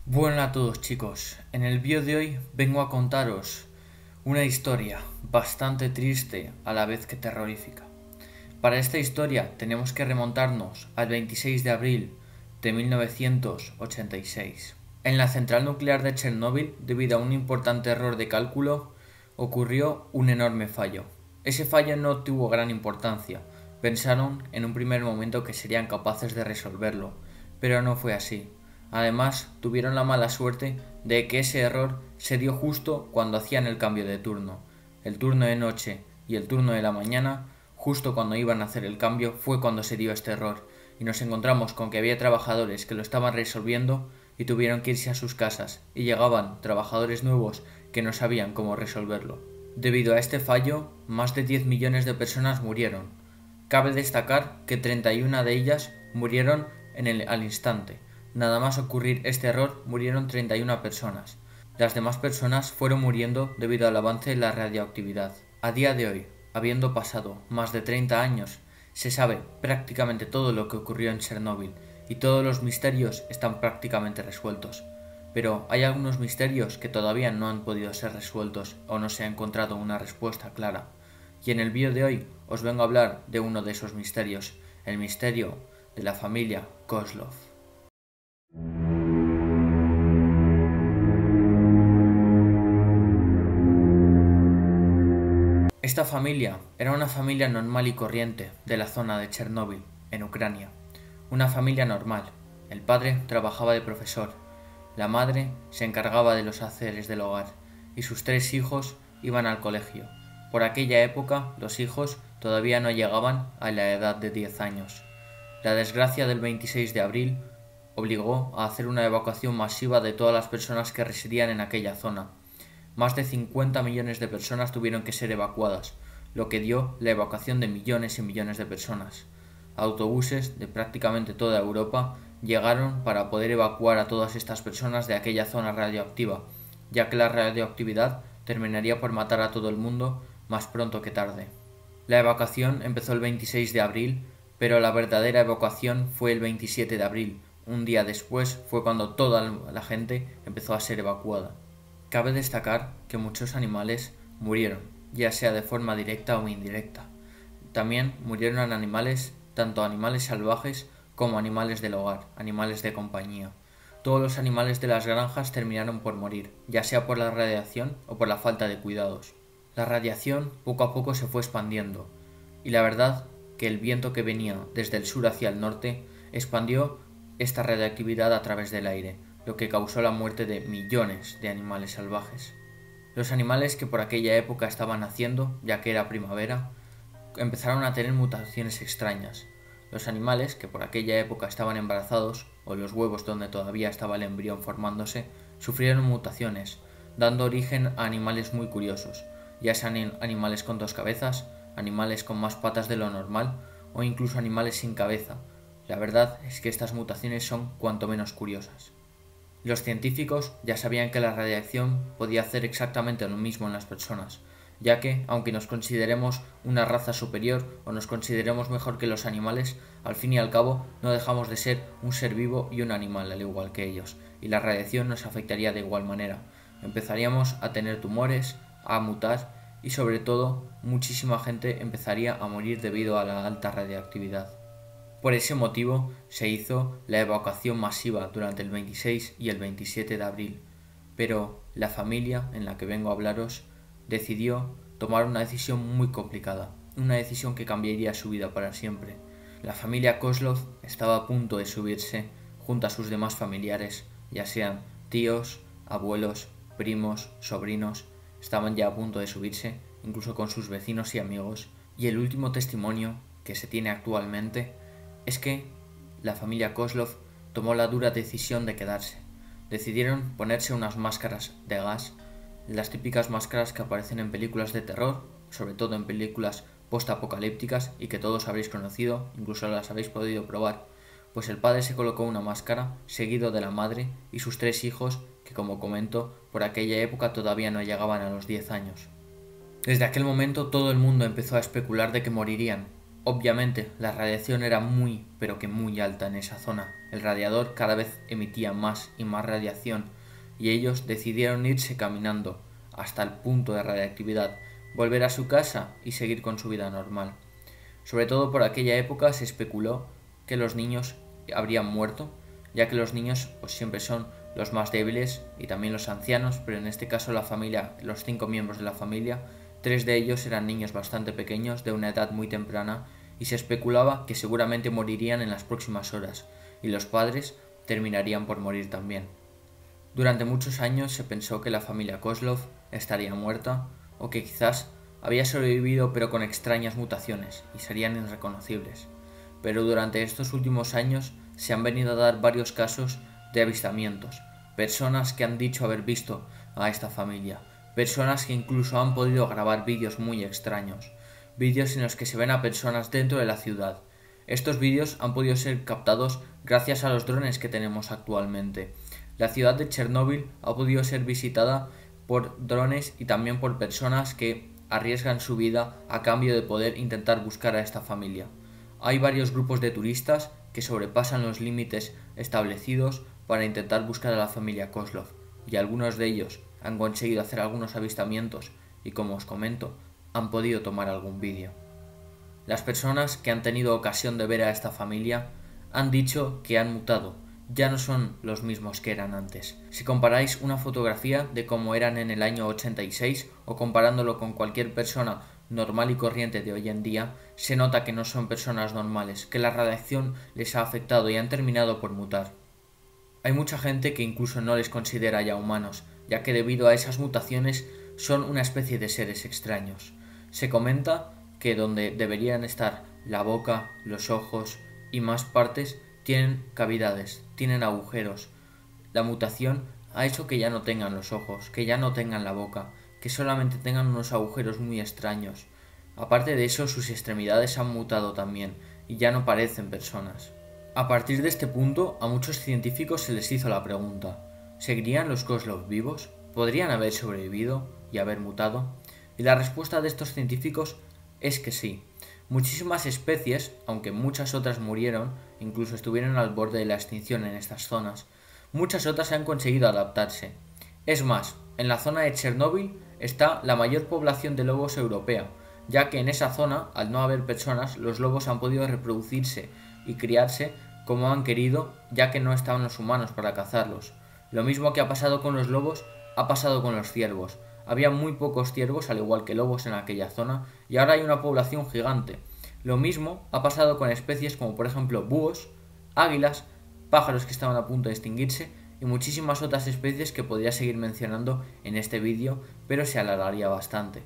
Bueno a todos chicos, en el vídeo de hoy vengo a contaros una historia bastante triste a la vez que terrorífica. Para esta historia tenemos que remontarnos al 26 de abril de 1986. En la central nuclear de Chernóbil, debido a un importante error de cálculo, ocurrió un enorme fallo. Ese fallo no tuvo gran importancia, pensaron en un primer momento que serían capaces de resolverlo, pero no fue así. Además, tuvieron la mala suerte de que ese error se dio justo cuando hacían el cambio de turno. El turno de noche y el turno de la mañana, justo cuando iban a hacer el cambio, fue cuando se dio este error, y nos encontramos con que había trabajadores que lo estaban resolviendo y tuvieron que irse a sus casas, y llegaban trabajadores nuevos que no sabían cómo resolverlo. Debido a este fallo, más de 10 millones de personas murieron. Cabe destacar que 31 de ellas murieron al instante. Nada más ocurrir este error, murieron 31 personas. Las demás personas fueron muriendo debido al avance de la radioactividad. A día de hoy, habiendo pasado más de 30 años, se sabe prácticamente todo lo que ocurrió en Chernóbil y todos los misterios están prácticamente resueltos. Pero hay algunos misterios que todavía no han podido ser resueltos o no se ha encontrado una respuesta clara. Y en el vídeo de hoy os vengo a hablar de uno de esos misterios, el misterio de la familia Kozlov. Esta familia era una familia normal y corriente de la zona de Chernóbil, en Ucrania. Una familia normal. El padre trabajaba de profesor, la madre se encargaba de los haceres del hogar y sus 3 hijos iban al colegio. Por aquella época los hijos todavía no llegaban a la edad de 10 años. La desgracia del 26 de abril obligó a hacer una evacuación masiva de todas las personas que residían en aquella zona. Más de 50 millones de personas tuvieron que ser evacuadas, lo que dio la evacuación de millones y millones de personas. Autobuses de prácticamente toda Europa llegaron para poder evacuar a todas estas personas de aquella zona radioactiva, ya que la radioactividad terminaría por matar a todo el mundo más pronto que tarde. La evacuación empezó el 26 de abril, pero la verdadera evacuación fue el 27 de abril. Un día después fue cuando toda la gente empezó a ser evacuada. Cabe destacar que muchos animales murieron, ya sea de forma directa o indirecta. También murieron animales, tanto animales salvajes como animales del hogar, animales de compañía. Todos los animales de las granjas terminaron por morir, ya sea por la radiación o por la falta de cuidados. La radiación poco a poco se fue expandiendo, y la verdad que el viento que venía desde el sur hacia el norte expandió esta radioactividad a través del aire, lo que causó la muerte de millones de animales salvajes. Los animales que por aquella época estaban naciendo, ya que era primavera, empezaron a tener mutaciones extrañas. Los animales que por aquella época estaban embarazados, o los huevos donde todavía estaba el embrión formándose, sufrieron mutaciones, dando origen a animales muy curiosos, ya sean animales con 2 cabezas, animales con más patas de lo normal, o incluso animales sin cabeza. La verdad es que estas mutaciones son cuanto menos curiosas. Los científicos ya sabían que la radiación podía hacer exactamente lo mismo en las personas, ya que, aunque nos consideremos una raza superior o nos consideremos mejor que los animales, al fin y al cabo no dejamos de ser un ser vivo y un animal al igual que ellos, y la radiación nos afectaría de igual manera. Empezaríamos a tener tumores, a mutar y sobre todo muchísima gente empezaría a morir debido a la alta radiactividad. Por ese motivo se hizo la evacuación masiva durante el 26 y el 27 de abril, pero la familia en la que vengo a hablaros decidió tomar una decisión muy complicada, una decisión que cambiaría su vida para siempre. La familia Kozlov estaba a punto de subirse junto a sus demás familiares, ya sean tíos, abuelos, primos, sobrinos, estaban ya a punto de subirse, incluso con sus vecinos y amigos, y el último testimonio que se tiene actualmente es que la familia Kozlov tomó la dura decisión de quedarse. Decidieron ponerse unas máscaras de gas, las típicas máscaras que aparecen en películas de terror, sobre todo en películas post-apocalípticas y que todos habréis conocido, incluso las habéis podido probar. Pues el padre se colocó una máscara, seguido de la madre y sus 3 hijos, que como comento, por aquella época todavía no llegaban a los 10 años. Desde aquel momento todo el mundo empezó a especular de que morirían, Obviamente, la radiación era muy, pero que muy alta en esa zona. El radiador cada vez emitía más y más radiación, y ellos decidieron irse caminando hasta el punto de radiactividad, volver a su casa y seguir con su vida normal. Sobre todo por aquella época se especuló que los niños habrían muerto, ya que los niños pues siempre son los más débiles y también los ancianos, pero en este caso la familia, los 5 miembros de la familia, 3 de ellos eran niños bastante pequeños, de una edad muy temprana, y se especulaba que seguramente morirían en las próximas horas, y los padres terminarían por morir también. Durante muchos años se pensó que la familia Kozlov estaría muerta, o que quizás había sobrevivido pero con extrañas mutaciones, y serían irreconocibles. Pero durante estos últimos años se han venido a dar varios casos de avistamientos, personas que han dicho haber visto a esta familia, personas que incluso han podido grabar vídeos muy extraños, vídeos en los que se ven a personas dentro de la ciudad. Estos vídeos han podido ser captados gracias a los drones que tenemos actualmente. La ciudad de Chernóbil ha podido ser visitada por drones y también por personas que arriesgan su vida a cambio de poder intentar buscar a esta familia. Hay varios grupos de turistas que sobrepasan los límites establecidos para intentar buscar a la familia Kozlov, y algunos de ellos han conseguido hacer algunos avistamientos y, como os comento, han podido tomar algún vídeo. Las personas que han tenido ocasión de ver a esta familia han dicho que han mutado, ya no son los mismos que eran antes. Si comparáis una fotografía de cómo eran en el año 86 o comparándolo con cualquier persona normal y corriente de hoy en día, se nota que no son personas normales, que la radiación les ha afectado y han terminado por mutar. Hay mucha gente que incluso no les considera ya humanos, ya que debido a esas mutaciones son una especie de seres extraños. Se comenta que donde deberían estar la boca, los ojos y más partes tienen cavidades, tienen agujeros. La mutación ha hecho que ya no tengan los ojos, que ya no tengan la boca, que solamente tengan unos agujeros muy extraños. Aparte de eso, sus extremidades han mutado también y ya no parecen personas. A partir de este punto, a muchos científicos se les hizo la pregunta: ¿seguirían los Kozlov vivos? ¿Podrían haber sobrevivido y haber mutado? Y la respuesta de estos científicos es que sí. Muchísimas especies, aunque muchas otras murieron, incluso estuvieron al borde de la extinción en estas zonas, muchas otras han conseguido adaptarse. Es más, en la zona de Chernóbil está la mayor población de lobos europea, ya que en esa zona, al no haber personas, los lobos han podido reproducirse y criarse como han querido, ya que no estaban los humanos para cazarlos. Lo mismo que ha pasado con los lobos, ha pasado con los ciervos. Había muy pocos ciervos, al igual que lobos, en aquella zona, y ahora hay una población gigante. Lo mismo ha pasado con especies como por ejemplo búhos, águilas, pájaros que estaban a punto de extinguirse y muchísimas otras especies que podría seguir mencionando en este vídeo, pero se alargaría bastante.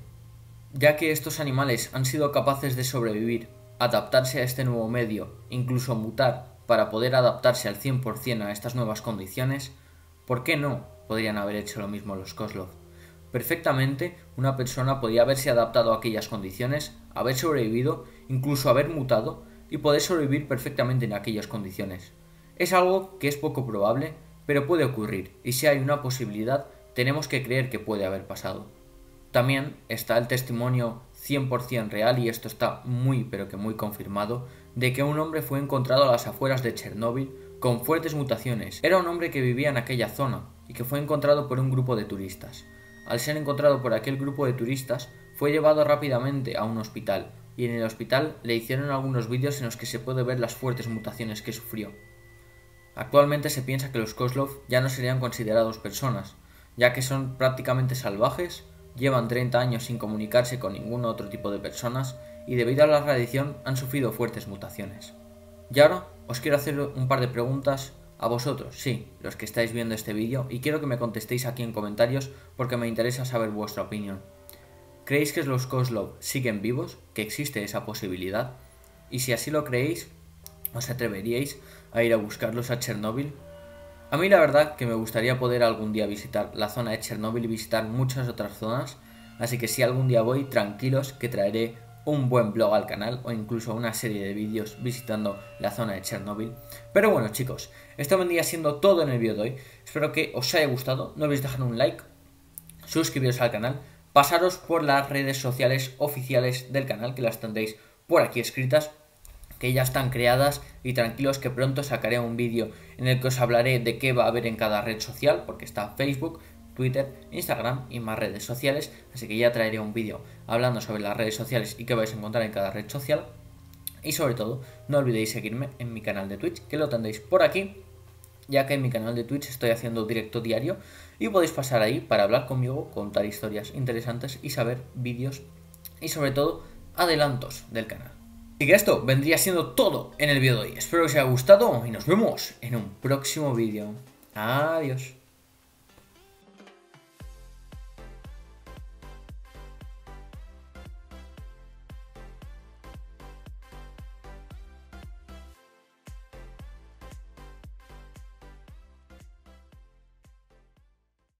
Ya que estos animales han sido capaces de sobrevivir, adaptarse a este nuevo medio, incluso mutar para poder adaptarse al 100% a estas nuevas condiciones, ¿por qué no podrían haber hecho lo mismo los Kozlov? Perfectamente, una persona podría haberse adaptado a aquellas condiciones, haber sobrevivido, incluso haber mutado y poder sobrevivir perfectamente en aquellas condiciones. Es algo que es poco probable, pero puede ocurrir, y si hay una posibilidad, tenemos que creer que puede haber pasado. También está el testimonio 100% real, y esto está muy pero que muy confirmado, de que un hombre fue encontrado a las afueras de Chernóbil con fuertes mutaciones. Era un hombre que vivía en aquella zona y que fue encontrado por un grupo de turistas. Al ser encontrado por aquel grupo de turistas, fue llevado rápidamente a un hospital, y en el hospital le hicieron algunos vídeos en los que se puede ver las fuertes mutaciones que sufrió. Actualmente se piensa que los Kozlov ya no serían considerados personas, ya que son prácticamente salvajes, llevan 30 años sin comunicarse con ningún otro tipo de personas y debido a la radiación han sufrido fuertes mutaciones. Y ahora os quiero hacer un par de preguntas a vosotros, sí, los que estáis viendo este vídeo, y quiero que me contestéis aquí en comentarios porque me interesa saber vuestra opinión. ¿Creéis que los Kozlov siguen vivos? ¿Que existe esa posibilidad? Y si así lo creéis, ¿os atreveríais a ir a buscarlos a Chernóbil? A mí la verdad que me gustaría poder algún día visitar la zona de Chernóbil y visitar muchas otras zonas, así que si algún día voy, tranquilos que traeré un buen blog al canal o incluso una serie de vídeos visitando la zona de Chernóbil. Pero bueno chicos, esto vendría siendo todo en el vídeo de hoy. Espero que os haya gustado, no olvidéis dejar un like, suscribiros al canal, pasaros por las redes sociales oficiales del canal que las tendréis por aquí escritas, que ya están creadas, y tranquilos que pronto sacaré un vídeo en el que os hablaré de qué va a haber en cada red social, porque está Facebook, Twitter, Instagram y más redes sociales, así que ya traeré un vídeo hablando sobre las redes sociales y qué vais a encontrar en cada red social. Y sobre todo, no olvidéis seguirme en mi canal de Twitch, que lo tendréis por aquí, ya que en mi canal de Twitch estoy haciendo directo diario y podéis pasar ahí para hablar conmigo, contar historias interesantes y saber vídeos y sobre todo adelantos del canal. Así que esto vendría siendo todo en el vídeo de hoy. Espero que os haya gustado y nos vemos en un próximo vídeo. Adiós.